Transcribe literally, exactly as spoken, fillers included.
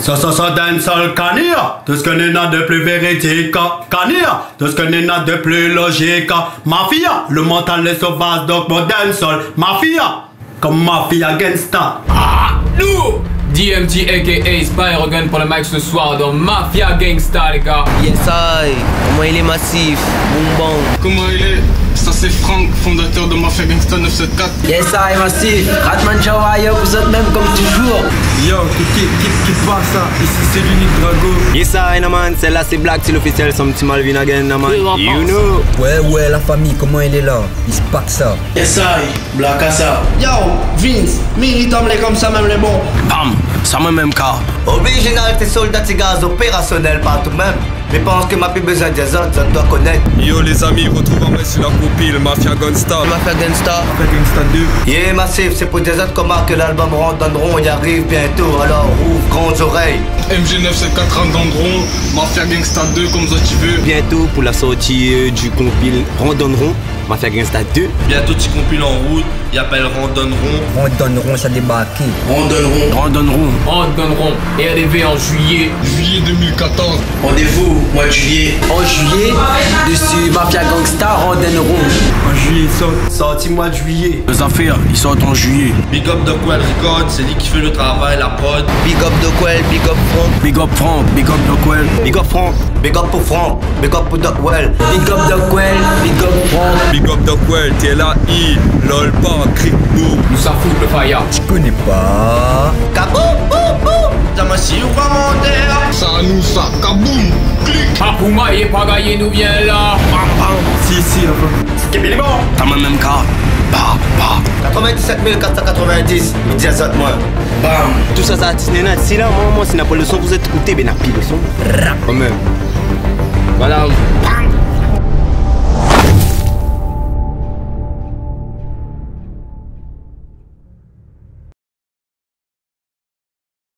Ça, ça, ça, dancehall Kania. Tout ce que n'est n'a de plus véridique. Kania. Tout ce que n'est n'a de plus logique. Mafia. Le mental est sauvage, donc mon dancehall. Mafia. Comme Mafia Gangsta. Ah, nous D M T aka Spyrogun pour le match ce soir dans Mafia Gangsta, les gars. Yes, I. Comment il est massif. Boum bon. Comment il est? Ça c'est Franck, fondateur de Mafia Gangsta neuf cent soixante-quatorze. Yes, I, massif. Ratman Chawaya, vous êtes même comme toujours. Yo, qui, qui, qui, qui passe ça? Ici c'est l'unique Drago. Yes, I, man. Celle-là c'est Black, c'est l'officiel, son petit Malvin again, man. You know. Ouais, ouais, la famille, comment elle est là? Il se passe ça. Yes, I, Black Assa. Yo, Vince, mérite les comme ça même les bons. Bam, ça me même cas. Original, tes soldats, tes gaz opérationnels partout même. Mais pense que ma plus besoin des autres, ça doit connaître. Yo les amis, retrouvez-moi sur la compile Mafia Gangsta. Mafia Gangsta. Mafia Gangsta deux. Yeah, massif, c'est pour des autres comment que l'album Randonneron y arrive bientôt. Alors ouvre grandes oreilles. M G neuf cent soixante-quatorze Randonneron, Mafia Gangsta deux comme ça tu veux. Bientôt pour la sortie euh, du compile Randonneron, Mafia Gangsta deux. Bientôt tu compile en route, il appelle Randonneron. Randonneron, ça débarqué. Randonneron. Randonneron. Randonneron est arrivé en juillet. Juillet deux mille quatorze. Rendez-vous, mois de juillet. En juillet, dessus Mafia Gangsta, Randonneron. En juillet il sort. Sorti mois de juillet. Les affaires, ils sortent en juillet. Big up de Quell Record, c'est lui qui fait le travail, la prod. Big up de Quell, big up Franck. Big up Franck, big up Dockwell. Big up Franck, big up pour Franck, big up pour Dockwell. Big up de Quell, big up Franck. Big up Dockwell, T L A I, LOL pas, Crypto. Nous ça fout le fire. Tu connais pas. Kaboum, boum, boum. Ça m'a si ou pas monter. Ça à nous ça, kaboum, clic. Apouma et Pagaye nous vient là. Bam bam. Si, si, la fin. Ça me même cas. Bah, bah. quatre-vingt-dix-sept mille quatre cent quatre-vingt-dix, il dit à ça de moi. Bam. Tout ça, ça a tissé net. Si là, moi, moi, si n'a pas le son, vous êtes écouté, ben n'a plus le son. Rap. Quand même. Voilà. Bam.